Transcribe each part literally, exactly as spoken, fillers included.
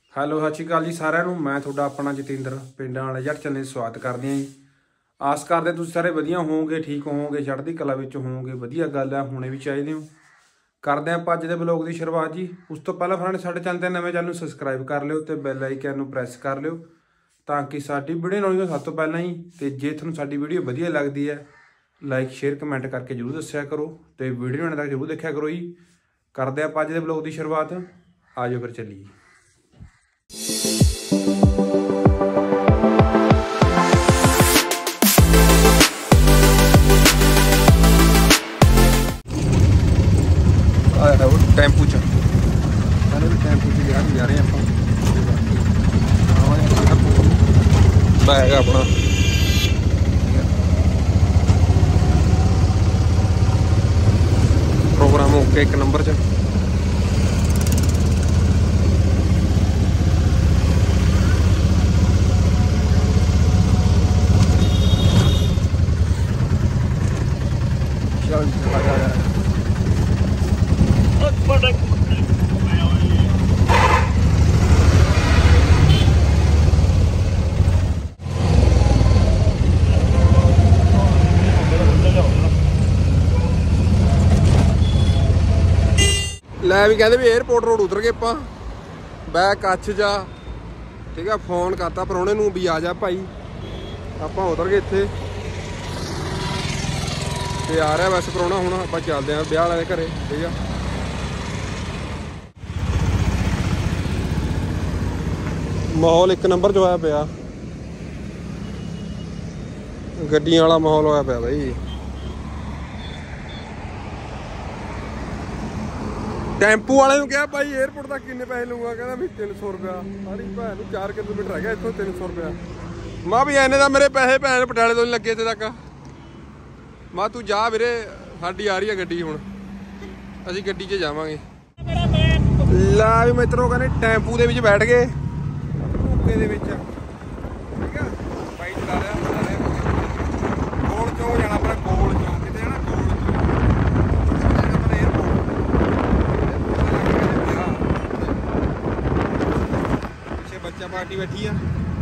Hello ਸਤਿ ਸ਼੍ਰੀ ਅਕਾਲ ਜੀ ਸਾਰਿਆਂ ਨੂੰ। ਮੈਂ ਤੁਹਾਡਾ ਆਪਣਾ ਜਤਿੰਦਰ ਪਿੰਡਾਂ ਵਾਲੇ ਜੱਟ ਚੈਨਲ ਸਵਾਗਤ ਕਰਦੇ ਹਾਂ ਜੀ। ਆਸ ਕਰਦੇ ਤੁਸੀਂ ਸਾਰੇ ਵਧੀਆ ਹੋਵੋਗੇ, ਠੀਕ ਹੋਵੋਗੇ, ਚੜ੍ਹਦੀ ਕਲਾ ਵਿੱਚ ਹੋਵੋਗੇ। ਵਧੀਆ ਗੱਲ ਹੈ, ਹੋਣੇ ਵੀ ਚਾਹੀਦੇ ਹੋ। ਕਰਦੇ ਹਾਂ ਆਪਾਂ ਅੱਜ ਦੇ ਬਲੌਗ ਦੀ ਸ਼ੁਰੂਆਤ ਜੀ। ਉਸ ਤੋਂ ਪਹਿਲਾਂ ਫਰੈਂਡ ਸਾਡੇ ਚੈਨਲ ਤੇ ਨਵੇਂ ਚੈਨਲ ਨੂੰ ਸਬਸਕ੍ਰਾਈਬ ਕਰ ਲਿਓ ਤੇ ਬੈਲ ਆਈਕਨ ਨੂੰ ਪ੍ਰੈਸ ਕਰ ਲਿਓ ਤਾਂ ਕਿ ਸਾਡੀ ਵੀਡੀਓ ਨਾਲ ਸਭ ਤੋਂ ਪਹਿਲਾਂ ਹੀ। ਤੇ ਜੇ ਤੁਹਾਨੂੰ ਸਾਡੀ ਵੀਡੀਓ ਵਧੀਆ ਲੱਗਦੀ ਹੈ ਲਾਈਕ ਸ਼ੇਅਰ ਕਮੈਂਟ ਕਰਕੇ ਜ਼ਰੂਰ ਦੱਸਿਆ ਕਰੋ ਤੇ ਵੀਡੀਓ ਨੂੰ ਤੱਕ ਜ਼ਰੂਰ ਦੇਖਿਆ ਕਰੋ ਜੀ। ਕਰਦੇ ਆਪਾਂ ਅੱਜ ਦੇ ਬਲੌਗ ਦੀ ਸ਼ੁਰੂਆਤ। ਆ ਜਾਓ ਫਿਰ ਚੱਲੀਏ। ਟੈਂਪੂ ਚ ਕਹਿੰਦੇ ਵੀ ਟੈਂਪੂ ਚ ਗਿਆ ਜਾ ਰਹੇ ਆਪਾਂ। ਬੈਗ ਆਪਣਾ ਪ੍ਰੋਗਰਾਮ ਓਕੇ ਇੱਕ ਨੰਬਰ ਚ। ਚੱਲ ਲੈ ਵੀ ਕਹਿੰਦੇ ਵੀ 에어ਪੋਰਟ ਰੋਡ ਉਤਰ ਗਏ ਆਪਾਂ। ਬੈਗ ਕੱਛ ਜਾ ਠੀਕ ਆ। ਫੋਨ ਕਰਤਾ ਪ੍ਰਾਹੁਣੇ ਨੂੰ ਵੀ ਆ ਜਾ ਭਾਈ। ਆਪਾਂ ਉਤਰ ਗਏ ਇੱਥੇ ਤੇ ਆ ਰਿਹਾ ਵੈਸੇ ਪ੍ਰਾਹੁਣਾ। ਹੁਣ ਆਪਾਂ ਚੱਲਦੇ ਹਾਂ ਵਿਆਹ ਵਾਲੇ ਦੇ ਘਰੇ ਠੀਕ ਆ। ਮਾਹੌਲ ਇੱਕ ਨੰਬਰ 'ਚ ਹੋਇਆ ਪਿਆ, ਗੱਡੀਆਂ ਵਾਲਾ ਮਾਹੌਲ ਹੋਇਆ ਪਿਆ ਬਾਈ। ਟੈਂਪੂ ਵਾਲੇ ਨੂੰ ਕਿਹਾ ਭਾਈ 에어ਪੋਰਟ ਤੱਕ ਕਿੰਨੇ ਪੈਸੇ ਲਊਗਾ? ਕਹਿੰਦਾ ਵੀ ਤਿੰਨ ਸੌ ਰੁਪਇਆ। ਸਾਰੀ ਭੈਣ ਨੂੰ ਚਾਰ ਕਿਲੋਮੀਟਰ ਹੈਗਾ ਇੱਥੋਂ, ਤਿੰਨ ਸੌ ਰੁਪਇਆ। ਮਾਂ ਵੀ ਐਨੇ ਦਾ ਮੇਰੇ ਪੈਸੇ ਭੈਣ ਪਟਿਆਲੇ ਤੋਂ ਨਹੀਂ ਲੱਗੇ ਇੱਥੇ ਤੱਕ। ਮਾਂ ਤੂੰ ਜਾ ਵੀਰੇ, ਸਾਡੀ ਆ ਰਹੀ ਹੈ ਗੱਡੀ, ਹੁਣ ਅਸੀਂ ਗੱਡੀ 'ਚ ਜਾਵਾਂਗੇ। ਲਾ ਵੀ ਮਿੱਤਰੋ ਕਹਿੰਦੇ ਟੈਂਪੂ ਦੇ ਵਿੱਚ ਬੈਠ ਗਏ ਦੇ ਵਿੱਚ ਠੀਕ ਆ। ਬਾਈ ਚਲਾ ਰਿਹਾ ਗੋਲ ਚੌਂਕ ਜਾਣਾ ਆਪਣਾ। ਗੋਲ ਚੌਂਕ ਕਿਤੇ ਜਾਣਾ, ਗੋਲ ਚੌਂਕ ਪਿੱਛੇ ਬੱਚਾ ਪਾਰਟੀ ਬੈਠੀ ਆ।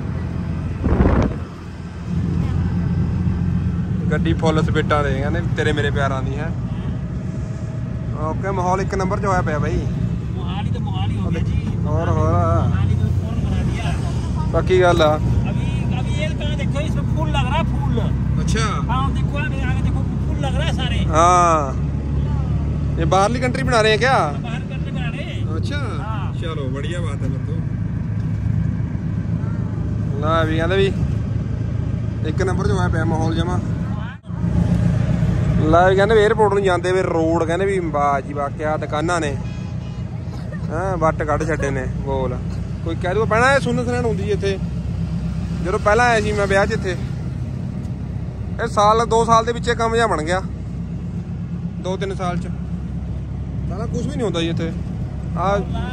ਗੱਡੀ ਫੁੱਲ ਸਪੀਡਾਂ ਦੇ ਕਹਿੰਦੇ ਤੇਰੇ ਮੇਰੇ ਪਿਆਰਾਂ ਦੀ ਹੈ। ਓਕੇ ਮਾਹੌਲ ਇੱਕ ਨੰਬਰ 'ਚ ਹੋਇਆ ਪਿਆ ਬਾਈ। ਮੋਹਾਲੀ ਤਾਂ ਮੋਹਾਲੀ ਹੋ ਗਿਆ ਜੀ। ਹੋਰ ਹੋਰ पक्की गल है। अभी अभी ये कहाँ देखो, इसमें फूल लग रहा है, फूल। अच्छा हाँ देखो आगे देखो फूल लग रहा है सारे। हाँ ये बाहरली कंट्री बना रहे हैं क्या? बाहर कंट्री बना रहे हैं। अच्छा हाँ। चलो बढ़िया बात है फिर तो। ना भी कहते भी एक नंबर जो है पे माहौल जमा। ला भी कहते एयरपोर्ट नहीं जाते वे रोड कहते भी वाह जी वाह क्या दुकाना ने। हाँ वट कढ़ छड्डे ने गोल। कोई कह दू पैना सुन सनैन होंगी इत्थे। जो पहला आया सी मैं ब्याह च इत्थे, ये साल दो साल के पिछे काम जिहा बन गया। दो तीन साल च पहला कुछ भी नहीं होता जी इत्थे। आ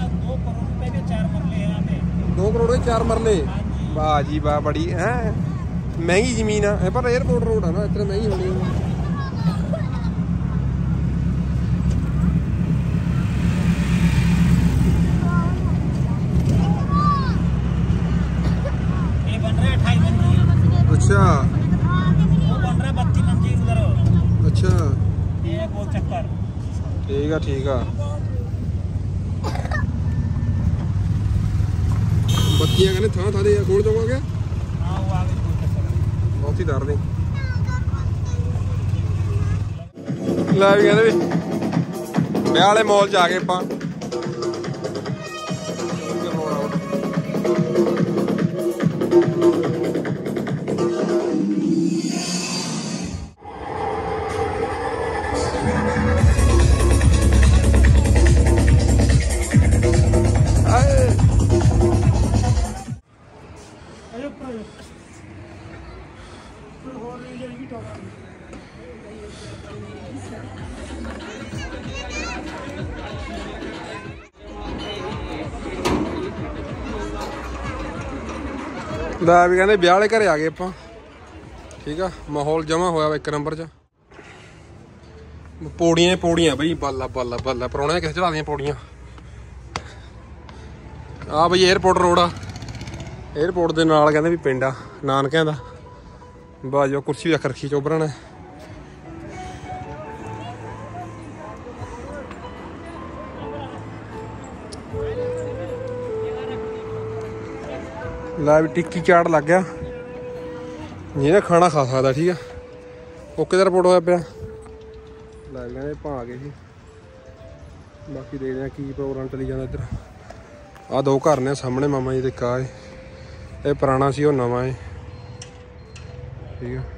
दो करोड़ के चार मरले। वाह जी वाह बड़ी है महंगी जमीन है। पर एयरपोर्ट रोड है ना, इतने महंगी होनी है। अच्छा वो बन रहा है बत्ती मंजिल उधर। अच्छा ये गोल चक्कर ठीक है ठीक है। बत्तियां कहने था था दे गोल चौक आ गया। हां वो आ गई गोल चक्कर बहुत ही डर दे। ਲੈ ਵੀ ਕਹਿੰਦੇ ਵੀ ਵਿਆਹ ਵਾਲੇ ਮਾਲ 'ਚ ਆ ਗਏ ਆਪਾਂ। ਲੈ ਵੀ ਕਹਿੰਦੇ ਵਿਆਹ ਵਾਲੇ ਘਰੇ ਆ ਗਏ ਆਪਾਂ ਠੀਕ ਆ। ਮਾਹੌਲ ਜਮਾ ਹੋਇਆ ਇੱਕ ਨੰਬਰ 'ਚ। ਪੌੜੀਆਂ ਪੌੜੀਆਂ ਬਈ, ਬਾਲਾ ਬਾਲਾ ਬਾਲਾ। ਪ੍ਰਾਹੁਣੇ ਕਿਸੇ ਚੜਾ ਦੀਆਂ ਪੌੜੀਆਂ। ਆ ਬਈ 에어ਪੋਰਟ ਰੋਡ ਆ। 에어ਪੋਰਟ ਦੇ ਨਾਲ ਕਹਿੰਦੇ ਵੀ ਪਿੰਡ ਆ ਨਾਨਕਿਆਂ ਦਾ। ਬਾਜੋ ਕੁਰਸੀ ਵੀ ਰੱਖ ਰੱਖੀ ਚੋਬਰਾਂ ਨੇ। ਲੈ ਵੀ ਟਿੱਕੀ ਚਾਟ ਲੱਗ ਗਿਆ, ਜਿਹਨੇ ਖਾਣਾ ਖਾ ਸਕਦਾ। ਠੀਕ ਆ, ਓਕੇ ਦਾ ਰਿਪੋਰਟ ਹੋਇਆ ਪਿਆ। ਲੈ ਵੀ ਕਹਿੰਦੇ ਭਾਂ ਆ ਗਏ ਸੀ। ਬਾਕੀ ਦੇਖਦੇ ਹਾਂ ਕੀ ਪ੍ਰੋਗਰਾਮ ਚੱਲੀ ਜਾਂਦਾ ਇੱਧਰ। ਆਹ ਦੋ ਘਰ ਨੇ ਸਾਹਮਣੇ, ਮਾਮਾ ਜੀ ਦੇ ਕਾ ਏ। ਇਹ ਪੁਰਾਣਾ ਸੀ, ਉਹ ਨਵਾਂ ਏ। ਠੀਕ ਆ,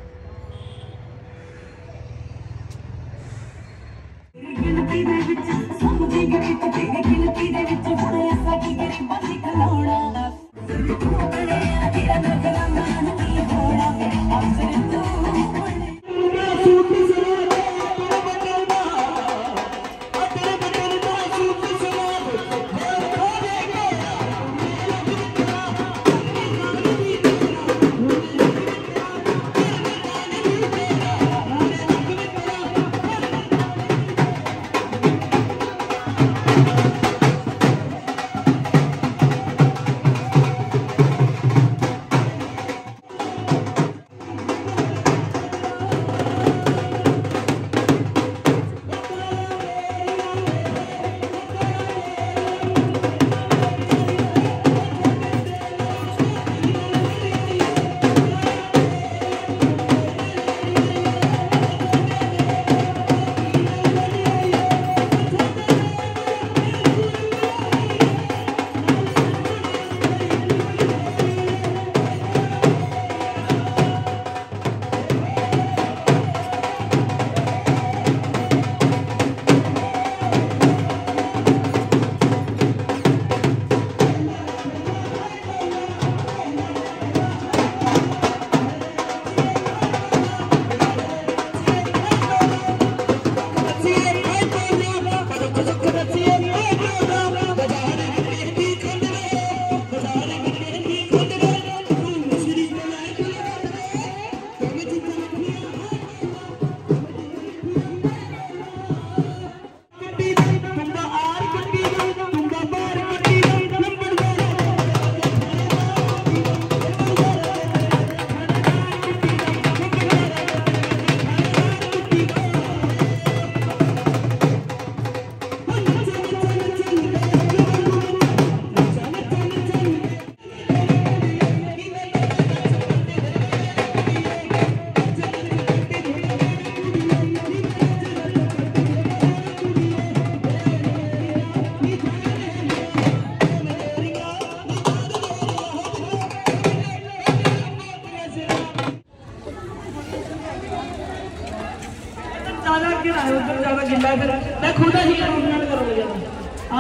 मैं खुद ही करूँगा। आ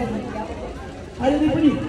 जाओ, आ जाओ।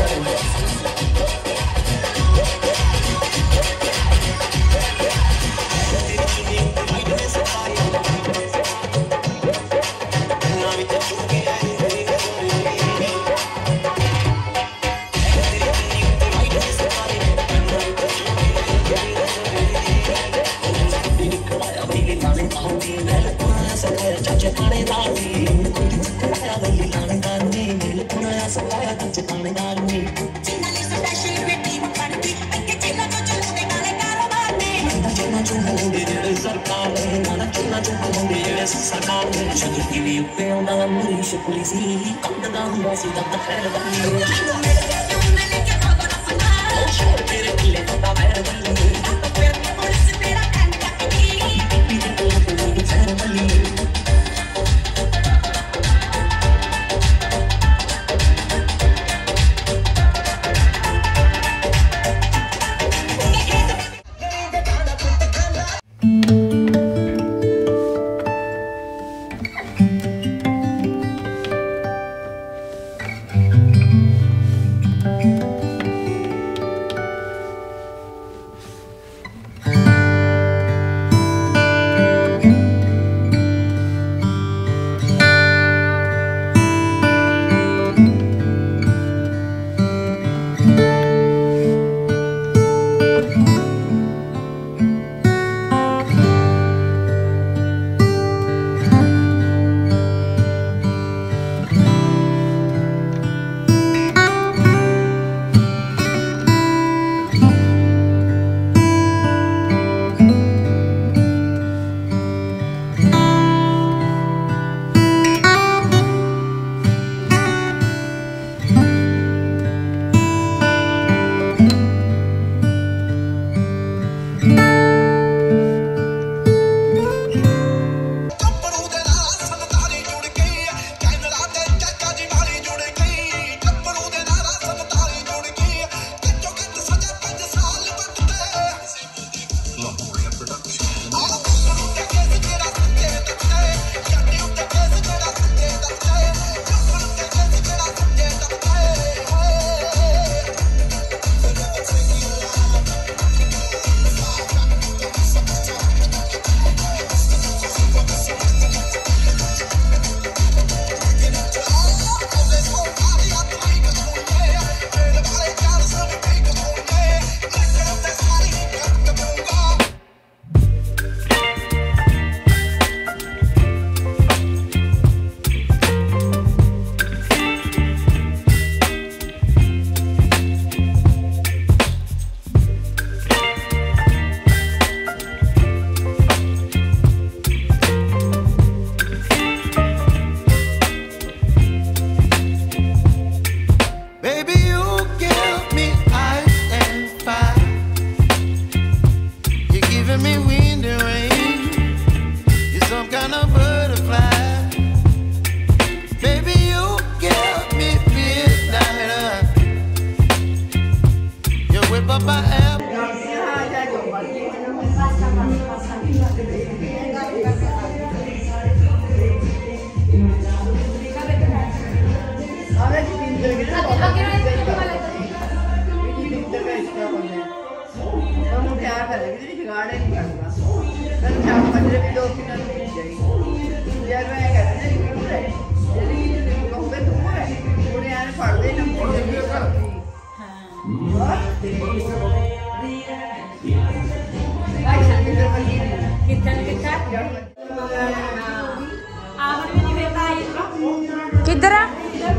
किधर है?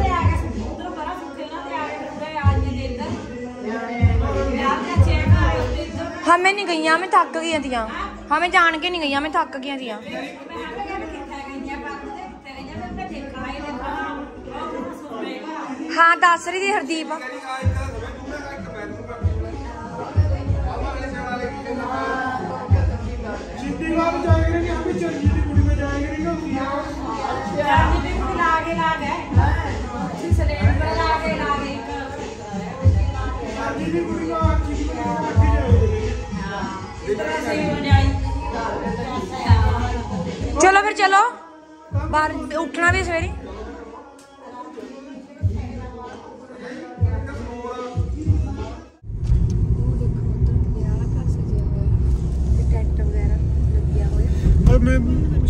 हमें नहीं गई, मैं थक गई थी, हमें जान के नहीं गई, मैं थक गई थी। हाँ दस रही थी हरदीप। चलो फिर चलो, बाहर उठना भी सवेरे।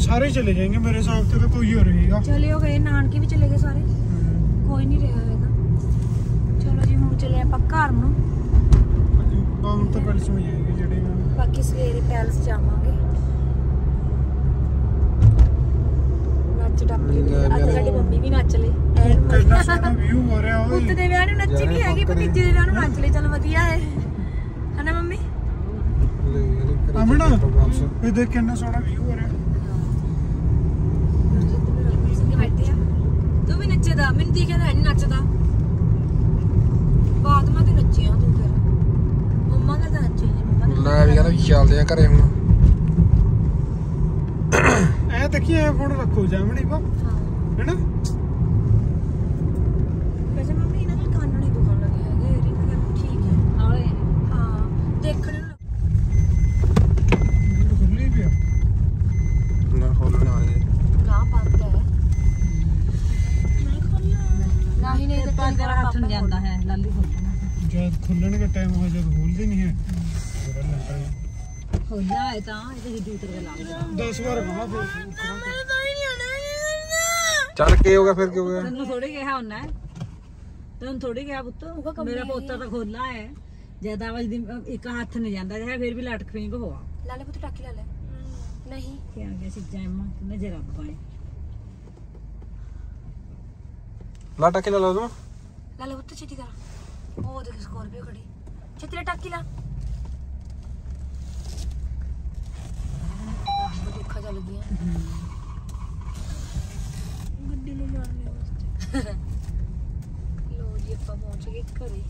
सारे चले जाएंगे मेरे हिसाब से तो कोई और रहेगा। चले हो गए नानके भी चले गए सारे, कोई नहीं रहा हैगा। चलो जी ਹੁਣ ਚੱਲੇ ਆਪਾਂ ਘਰ ਨੂੰ। हम तो पैलेस में जाएंगे जड़े ਬਾਕੀ ਸਵੇਰੇ ਪੈਲਸ ਜਾਵਾਂਗੇ। ਨੱਚ ਟੱਪ ਕੇ ਅੱਜ ਸਾਡੀ ਮੰਮੀ ਵੀ ਨੱਚ ਲੇ। कितना सोना व्यू हो रहा है। ਪੁੱਤ ਦੇ ਵਿਆਹ ਨੂੰ ਨੱਚੀ ਨਹੀਂ ਹੈਗੀ, ਭਤੀਜੇ ਦੇ ਵਿਆਹ ਨੂੰ ਨੱਚ ਲੈ। ਚਲ ਵਧੀਆ ਹੈ ਹਨਾ ਮੰਮੀ। अमना ये देख कितना सोना व्यू हो रहा है। ਤੂੰ ਵੀ ਨੱਚਦਾ, ਮੈਨੂੰ ਦੇਖਿਆ ਤਾਂ ਨਹੀਂ ਨੱਚਦਾ। ਬਾਅਦ ਮੈਂ ਤੇ ਨੱਚਿਆ ਤੂੰ ਫਿਰ ਮੰਮਾ ਨਾਲ ਤਾਂ ਨੱਚੀ ਮੰਮਾ ਨਾਲ। ਲੈ ਵੀ ਕਹਿੰਦਾ ਚੱਲਦੇ ਆ ਘਰੇ ਹੁਣ। ए देखिए फोन रखो जामड़ी को है ना। ਵੈਸੇ ਮੰਮੀ ਇਹਨਾਂ ਦੇ ਕੰਨ ਨਹੀਂ ਦੁਖਣ ਲੱਗੇ ਹੈਗੇ, ਇਹ ਤਾਂ ਗੱਲ ਠੀਕ ਹੈ। ਆਲੇ ਹਾਂ ਦੇਖਣ ਨੂੰ खुली भी है ਨਾ ਖੋਲਣਾ ਆ ਜੇ ਨਾ ਬੰਦ ਹੈ ਨਾ ਹੀ ਨਹੀਂ ਤੇ ਪੰਜ ਹੱਥ ਨਹੀਂ ਜਾਂਦਾ ਹੈ ਲਾਲੀ ਖੋਲਣਾ। जब खुलने का टाइम हो जब खोलते नहीं है ਖੋਲਣਾ ਹੈ ਤਾਂ ਇਹਦੇ ਹਿੱਦੂ ਉਤਰ ਲਾ दस बार कहा फिर ਚੱਲ ਕੇ ਹੋ ਗਿਆ ਫਿਰ ਕੀ ਹੋ ਗਿਆ। ਤੈਨੂੰ ਥੋੜੀ ਕਿਹਾ ਹੁੰਨਾ ਤੈਨੂੰ ਥੋੜੀ ਕਿਹਾ ਪੁੱਤ ਮੇਰਾ ਪੋਤਾ ਤਾਂ ਖੋਲਾ ਹੈ ਜਿਆਦਾ ਵਜ ਦੀ ਇੱਕ ਹੱਥ ਨਹੀਂ ਜਾਂਦਾ ਹੈ ਫਿਰ ਵੀ ਲਟਕ ਫੀਂਗ ਹੋਆ ਲਾਲੇ ਪੁੱਤ ਟਾਕੀ ਲਾ ਲੈ। ਨਹੀਂ ਕਿ ਆ ਗਿਆ ਸੀ ਜੈਮਾ ਨਜ਼ਰ ਆ ਪਾਏ ਲਾਟਾ ਕੇ ਲਾ ਲਾ ਤੂੰ। ਲਾਲੇ ਪੁੱਤ ਛੇਤੀ ਕਰ। ਉਹ ਦੇਖ ਸਕੋਰਪੀਓ ਖੜੀ, ਛੇਤੀ ਲੈ ਟਾਕੀ ਲਾ। ਦੇਖਾ ਚੱਲ ਗਈਆਂ ਗੱਡੀ ਨੂੰ ਮਾਰਨੇ ਵਾਸਤੇ। ਲੋ ਜੀ ਆਪਾਂ ਪਹੁੰਚ ਗਏ ਘਰੇ।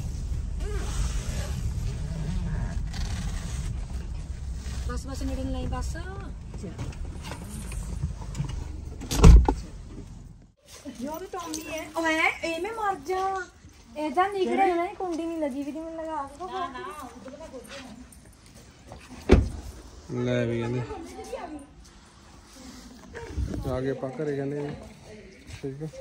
ਬਸ ਬਸ ਨੇੜੇ ਨਹੀਂ ਬਸ। ਯਾਰ ਟੌਮੀ ਹੈ ਓਏ ਇਹ ਮੈਂ ਮਰ ਜਾ। ਇਹਦਾ ਨਿਕੜੇ ਨਾ ਕੁੰਡੀ ਨਹੀਂ ਲੱਗੀ ਵੀ ਦੀ ਮੈਨੂੰ ਲਗਾ ਕੇ ਨਾ ਨਾ ਲੈ ਵੀ ਕਹਿੰਦੇ ਆ ਗਏ ਆਪਾਂ ਘਰੇ ਕਹਿੰਦੇ ਨੇ। ਠੀਕ ਆ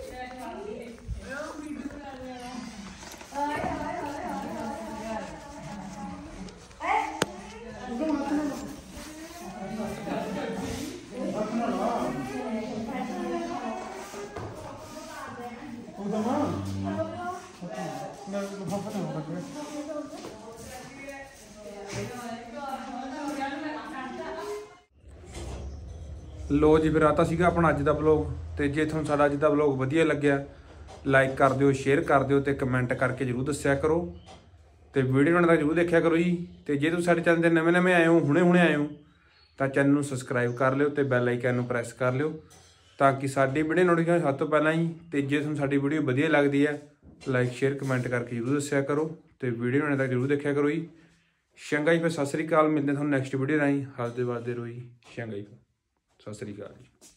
ਲੋ ਜੀ ਫਿਰ ਆ ਤਾਂ ਸੀਗਾ ਆਪਣਾ ਅੱਜ ਦਾ ਵਲੌਗ। ਤੇ ਜੇ ਤੁਹਾਨੂੰ ਸਾਡਾ ਅੱਜ ਦਾ ਵਲੌਗ ਵਧੀਆ ਲੱਗਿਆ ਲਾਈਕ ਕਰ ਦਿਓ, ਸ਼ੇਅਰ ਕਰ ਦਿਓ ਤੇ ਕਮੈਂਟ ਕਰਕੇ ਜਰੂਰ ਦੱਸਿਆ ਕਰੋ ਤੇ ਵੀਡੀਓ ਨੂੰ ਤਾਂ ਜਰੂਰ ਦੇਖਿਆ ਕਰੋ ਜੀ। ਤੇ ਜੇ ਤੁਸੀਂ ਸਾਡੇ ਚੈਨਲ ਤੇ ਨਵੇਂ ਨਵੇਂ ਆਏ ਹੋ, ਹੁਣੇ ਹੁਣੇ ਆਏ ਹੋ, ਤਾਂ ਚੈਨਲ ਨੂੰ ਸਬਸਕ੍ਰਾਈਬ ਕਰ ਲਿਓ ਤੇ ਬੈਲ ਆਈਕਨ ਨੂੰ ਪ੍ਰੈਸ ਕਰ ਲਿਓ ਤਾਂ ਕਿ ਸਾਡੀ ਵੀਡੀਓ ਨੋਟੀਫਿਕੇਸ਼ਨ ਸਭ ਤੋਂ ਪਹਿਲਾਂ ਹੀ। ਤੇ ਜੇ ਤੁਹਾਨੂੰ ਸਾਡੀ ਵੀਡੀਓ ਵਧੀਆ ਲੱਗਦੀ ਹੈ ਲਾਈਕ ਸ਼ੇਅਰ ਕਮੈਂਟ ਕਰਕੇ ਜਰੂਰ ਦੱਸਿਆ ਕਰੋ ਤੇ ਵੀਡੀਓ ਨੂੰ ਤਾਂ ਜਰੂਰ ਦੇਖਿਆ ਕਰੋ ਜੀ। ਚੰਗਾ ਜੀ ਫਿਰ ਸਤਿ ਸ੍ਰੀ ਅਕਾਲ, ਮਿਲਦੇ ਤੁਹਾਨੂੰ ਨੈਕਸਟ ਵੀਡੀਓ ਰਾਹੀਂ। ਹੱਸਦੇ ਵੱਸਦੇ ਰਹੋ ਜੀ। ਚੰਗਾ ਜੀ, ਸਤਿ ਸ੍ਰੀ ਅਕਾਲ ਜੀ।